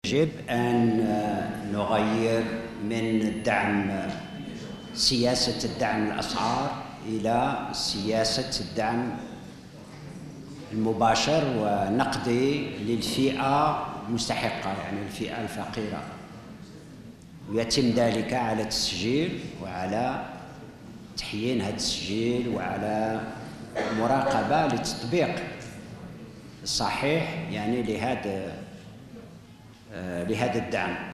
يجب أن نغير من الدعم سياسة الدعم الأسعار إلى سياسة الدعم المباشر ونقدي للفئة المستحقة، يعني الفئة الفقيرة، ويتم ذلك على التسجيل وعلى تحيين هذا التسجيل وعلى مراقبة للتطبيق الصحيح يعني لهذا الدعم.